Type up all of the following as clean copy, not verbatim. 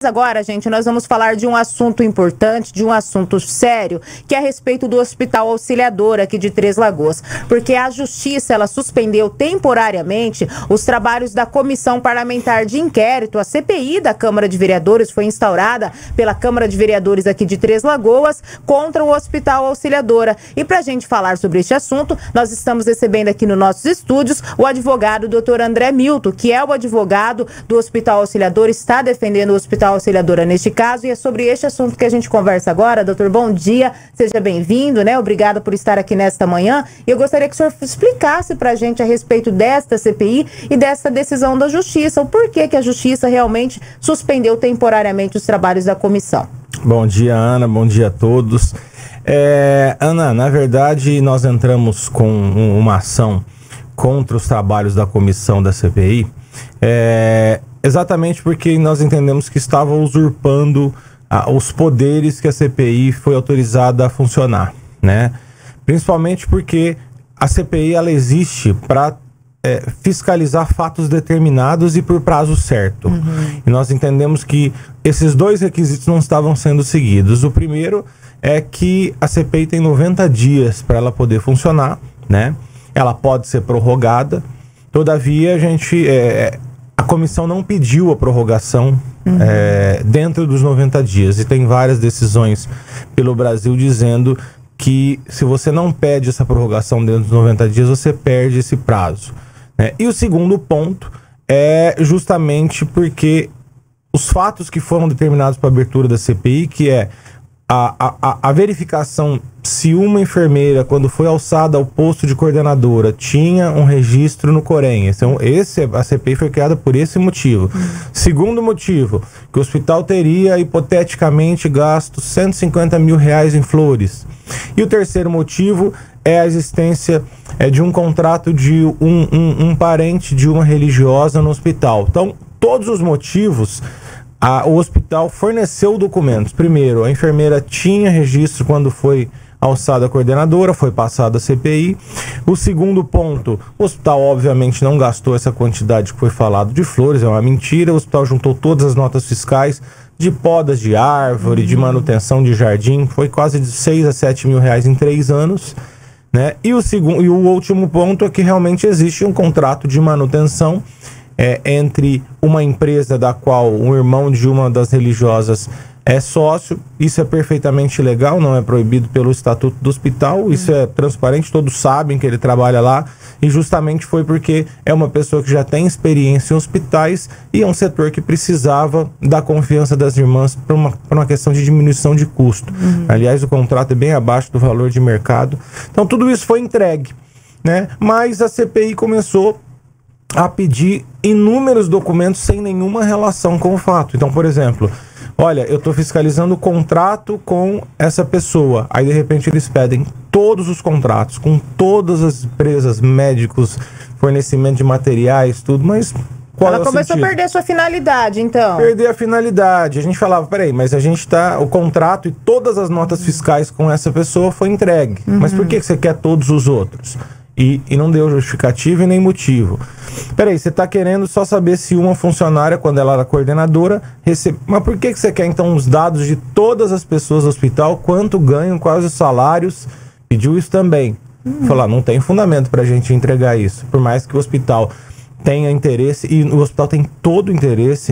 Agora, gente, nós vamos falar de um assunto importante, de um assunto sério, que é a respeito do Hospital Auxiliadora aqui de Três Lagoas. Porque a Justiça, ela suspendeu temporariamente os trabalhos da Comissão Parlamentar de Inquérito. A CPI da Câmara de Vereadores foi instaurada pela Câmara de Vereadores aqui de Três Lagoas contra o Hospital Auxiliadora. E para a gente falar sobre este assunto, nós estamos recebendo aqui nos nossos estúdios o advogado Dr. André Milton, que é o advogado do Hospital Auxiliadora, está defendendo o Hospital Auxiliadora neste caso, e é sobre este assunto que a gente conversa agora. Doutor, bom dia, seja bem-vindo, né? Obrigado por estar aqui nesta manhã. E eu gostaria que o senhor explicasse pra gente a respeito desta CPI e dessa decisão da Justiça, o porquê que a Justiça realmente suspendeu temporariamente os trabalhos da comissão. Bom dia, Ana, bom dia a todos. Ana, na verdade, nós entramos com uma ação contra os trabalhos da comissão da CPI, exatamente porque nós entendemos que estava usurpando os poderes que a CPI foi autorizada a funcionar, né? Principalmente porque a CPI ela existe para fiscalizar fatos determinados e por prazo certo. E nós entendemos que esses dois requisitos não estavam sendo seguidos. O primeiro é que a CPI tem 90 dias para ela poder funcionar, né? Ela pode ser prorrogada. Todavia, a comissão não pediu a prorrogação dentro dos 90 dias. E tem várias decisões pelo Brasil dizendo que se você não pede essa prorrogação dentro dos 90 dias, você perde esse prazo. E o segundo ponto é justamente porque os fatos que foram determinados para a abertura da CPI, que é a verificação se uma enfermeira, quando foi alçada ao posto de coordenadora, tinha um registro no Corém. A CPI foi criada por esse motivo. Segundo motivo, que o hospital teria hipoteticamente gasto R$150 mil em flores. E o terceiro motivo é a existência de um contrato de um parente de uma religiosa no hospital. Então, todos os motivos, o hospital forneceu documentos. Primeiro, a enfermeira tinha registro quando foi alçada a coordenadora, foi passada a CPI. O segundo ponto, o hospital obviamente não gastou essa quantidade que foi falado de flores, é uma mentira. O hospital juntou todas as notas fiscais de podas de árvore, de manutenção de jardim, foi quase de R$6 a R$7 mil em 3 anos. Né? E o último ponto é que realmente existe um contrato de manutenção entre uma empresa da qual um irmão de uma das religiosas é sócio. Isso é perfeitamente legal, não é proibido pelo Estatuto do Hospital, isso é transparente, todos sabem que ele trabalha lá, e justamente foi porque é uma pessoa que já tem experiência em hospitais e é um setor que precisava da confiança das irmãs por uma questão de diminuição de custo. Aliás, o contrato é bem abaixo do valor de mercado. Então tudo isso foi entregue, né? Mas a CPI começou a pedir inúmeros documentos sem nenhuma relação com o fato. Então, por exemplo, olha, eu estou fiscalizando o contrato com essa pessoa. Aí, de repente, eles pedem todos os contratos com todas as empresas, médicos, fornecimento de materiais, tudo, mas qual é o sentido? Ela começou a perder sua finalidade, então. Perder a finalidade. A gente falava, peraí, mas a gente o contrato e todas as notas fiscais com essa pessoa foi entregue. Mas por que você quer todos os outros? E não deu justificativa e nem motivo. Peraí, você está querendo só saber se uma funcionária, quando ela era coordenadora, recebe... Mas por que você quer, então, os dados de todas as pessoas do hospital? Quanto ganham, quais os salários? Pediu isso também. Falou, não tem fundamento para a gente entregar isso. Por mais que o hospital tenha interesse, e o hospital tem todo o interesse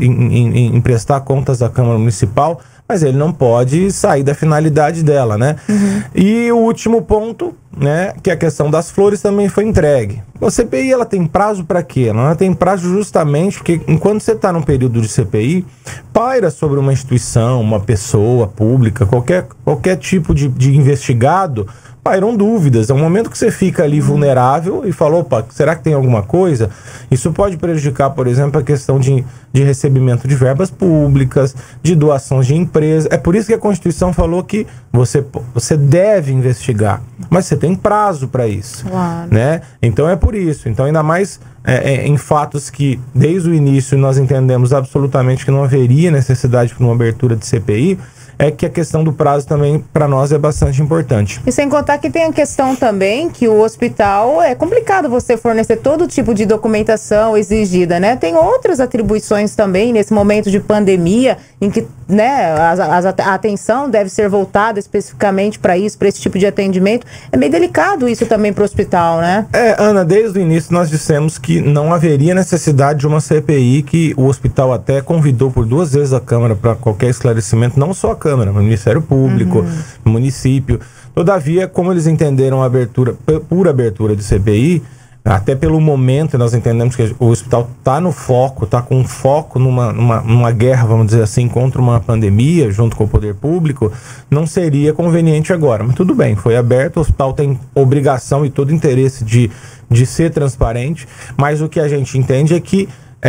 em prestar contas da Câmara Municipal, mas ele não pode sair da finalidade dela, né? E o último ponto, né, que a questão das flores também foi entregue. A CPI, ela tem prazo para quê? Ela tem prazo justamente porque enquanto você está num período de CPI, paira sobre uma instituição, uma pessoa pública, qualquer tipo de investigado, pairam dúvidas. É um momento que você fica ali vulnerável e fala, opa, será que tem alguma coisa? Isso pode prejudicar, por exemplo, a questão de recebimento de verbas públicas, de doações de empresas. É por isso que a Constituição falou que você deve investigar, mas você tem prazo para isso. Claro. Né? Então é por isso. Então, ainda mais em fatos que desde o início nós entendemos absolutamente que não haveria necessidade para uma abertura de CPI, é que a questão do prazo também, para nós, é bastante importante. E sem contar que tem a questão também que o hospital, é complicado você fornecer todo tipo de documentação exigida, né? Tem outras atribuições também nesse momento de pandemia, em que, né, a atenção deve ser voltada especificamente para isso, para esse tipo de atendimento. É meio delicado isso também para o hospital, né? Ana, desde o início nós dissemos que não haveria necessidade de uma CPI, que o hospital até convidou por 2 vezes a Câmara para qualquer esclarecimento, não só a Câmara, mas o Ministério Público, o município. Todavia, como eles entenderam a abertura, por abertura de CPI, até pelo momento nós entendemos que o hospital está no foco, está com foco numa guerra, vamos dizer assim, contra uma pandemia, junto com o poder público, não seria conveniente agora. Mas tudo bem, foi aberto, o hospital tem obrigação e todo interesse de ser transparente, mas o que a gente entende é que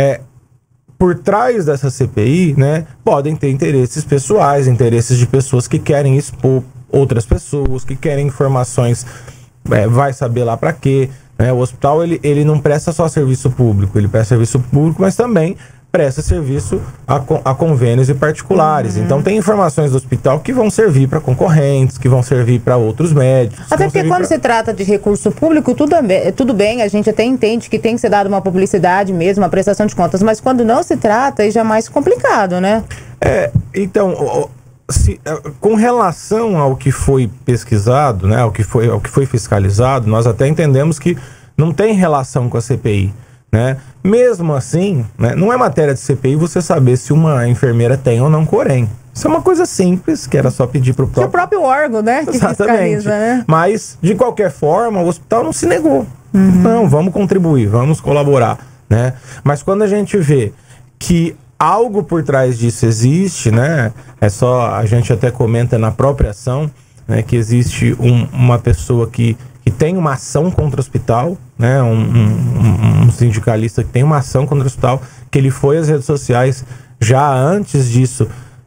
por trás dessa CPI, né, podem ter interesses pessoais, interesses de pessoas que querem expor outras pessoas, que querem informações, vai saber lá para quê. O hospital ele não presta só serviço público, ele presta serviço público, mas também presta serviço a convênios e particulares. Então tem informações do hospital que vão servir para concorrentes, que vão servir para outros médicos. Até porque quando se trata de recurso público, tudo bem, a gente até entende que tem que ser dada uma publicidade mesmo, uma prestação de contas, mas quando não se trata, aí já é mais complicado, né? Então, com relação ao que foi pesquisado, né, ao que foi fiscalizado, nós até entendemos que não tem relação com a CPI, né? Mesmo assim, né, não é matéria de CPI você saber se uma enfermeira tem ou não Corém. Isso é uma coisa simples, que era só pedir para o próprio órgão, né, que fiscaliza, né? Mas, de qualquer forma, o hospital não se negou. Não, vamos contribuir, vamos colaborar, né? Mas quando a gente vê que algo por trás disso existe, né? A gente até comenta na própria ação, né, que existe uma pessoa que tem uma ação contra o hospital, né? Um sindicalista que tem uma ação contra o hospital, que ele foi às redes sociais já antes disso,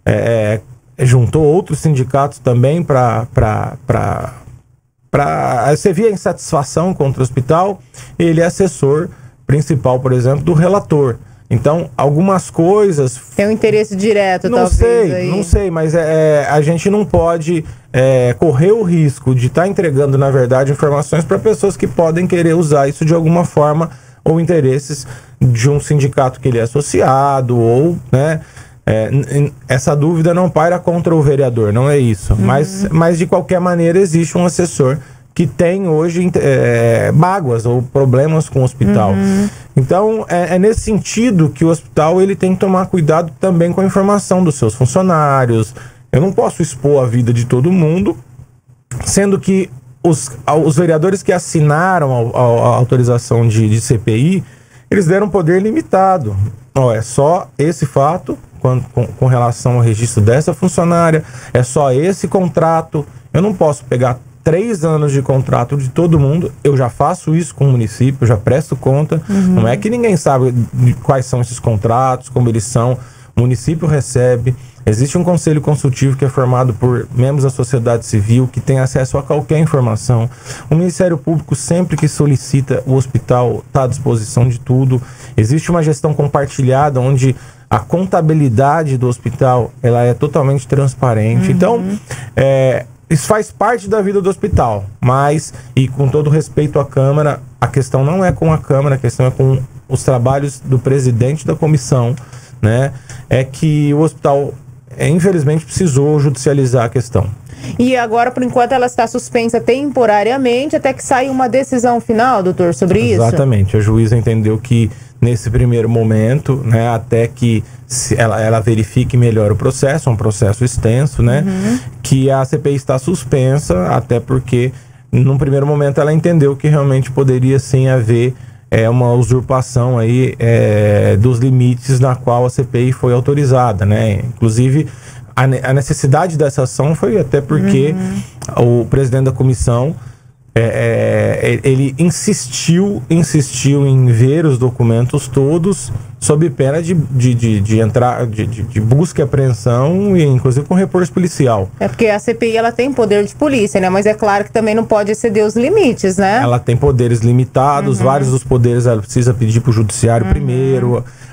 juntou outros sindicatos também para você via insatisfação contra o hospital. Ele é assessor principal, por exemplo, do relator. Então, algumas coisas... Tem um interesse direto, talvez. Não sei, mas a gente não pode correr o risco de estar entregando, na verdade, informações para pessoas que podem querer usar isso de alguma forma, ou interesses de um sindicato que ele é associado, ou, né... essa dúvida não paira contra o vereador, não é isso. Mas, de qualquer maneira, existe um assessor que tem hoje mágoas ou problemas com o hospital. Então, é nesse sentido que o hospital ele tem que tomar cuidado também com a informação dos seus funcionários. Eu não posso expor a vida de todo mundo, sendo que os vereadores que assinaram a autorização de CPI, eles deram poder limitado. É só esse fato com relação ao registro dessa funcionária, é só esse contrato. Eu não posso pegar 3 anos de contrato de todo mundo. Eu já faço isso com o município, eu já presto conta. Não é que ninguém sabe quais são esses contratos, como eles são. O município recebe. Existe um conselho consultivo que é formado por membros da sociedade civil, que tem acesso a qualquer informação. O Ministério Público, sempre que solicita, o hospital está à disposição de tudo. Existe uma gestão compartilhada, onde a contabilidade do hospital ela é totalmente transparente. Então, isso faz parte da vida do hospital, mas, e com todo respeito à Câmara, a questão não é com a Câmara, a questão é com os trabalhos do presidente da comissão, né? É que o hospital, infelizmente, precisou judicializar a questão. E agora, por enquanto, ela está suspensa temporariamente, até que saia uma decisão final, doutor, sobre isso? Exatamente. A juíza entendeu que, nesse primeiro momento, né, até que ela verifique melhor o processo, é um processo extenso, né, que a CPI está suspensa, até porque, num primeiro momento, ela entendeu que realmente poderia, sim, haver uma usurpação aí, dos limites na qual a CPI foi autorizada, né? Inclusive, a necessidade dessa ação foi até porque o presidente da comissão ele insistiu em ver os documentos todos, sob pena de busca e apreensão, e inclusive com reforço policial. É porque a CPI ela tem poder de polícia, né? Mas é claro que também não pode exceder os limites, né? Ela tem poderes limitados, vários dos poderes ela precisa pedir para o judiciário primeiro.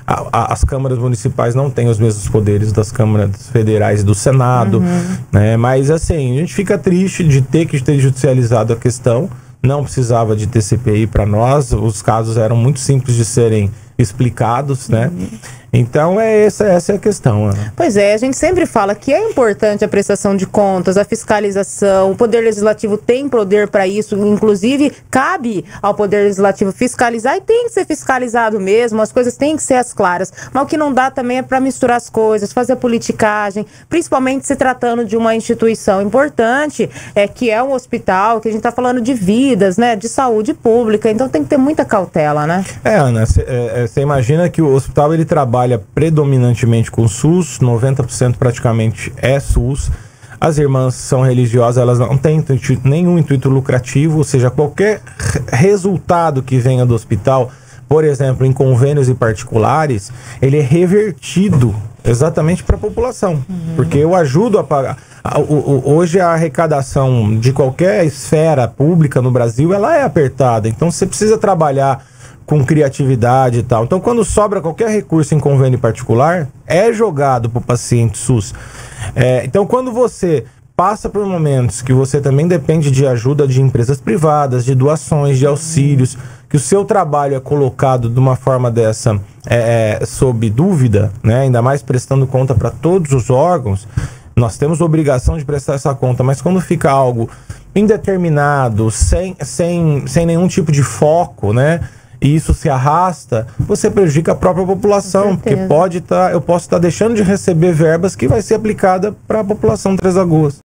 as câmaras municipais não têm os mesmos poderes das câmaras federais e do Senado, né? Mas assim, a gente fica triste de ter que ter judicializado a questão. Não precisava de ter CPI para nós, os casos eram muito simples de serem explicados, né? Então essa é a questão, Ana. Pois é, a gente sempre fala que é importante a prestação de contas, a fiscalização, o Poder Legislativo tem poder para isso, inclusive cabe ao Poder Legislativo fiscalizar e tem que ser fiscalizado mesmo, as coisas têm que ser as claras, mas o que não dá também é para misturar as coisas, fazer politicagem, principalmente se tratando de uma instituição importante, que é um hospital, que a gente está falando de vidas, né, de saúde pública, então tem que ter muita cautela, né? Ana, você imagina que o hospital ele trabalha predominantemente com SUS, 90% praticamente é SUS. As irmãs são religiosas, elas não têm nenhum intuito lucrativo, ou seja, qualquer resultado que venha do hospital, por exemplo, em convênios e particulares, ele é revertido exatamente para a população, porque eu ajudo a pagar. Hoje a arrecadação de qualquer esfera pública no Brasil, ela é apertada, então você precisa trabalhar com criatividade e tal. Então, quando sobra qualquer recurso em convênio particular, é jogado para o paciente SUS. Então, quando você passa por momentos que você também depende de ajuda de empresas privadas, de doações, de auxílios, que o seu trabalho é colocado de uma forma dessa sob dúvida, né? Ainda mais prestando conta para todos os órgãos, nós temos a obrigação de prestar essa conta, mas quando fica algo indeterminado, sem nenhum tipo de foco, né? E isso se arrasta, você prejudica a própria população, porque eu posso estar deixando de receber verbas que vai ser aplicada para a população de Três Lagoas.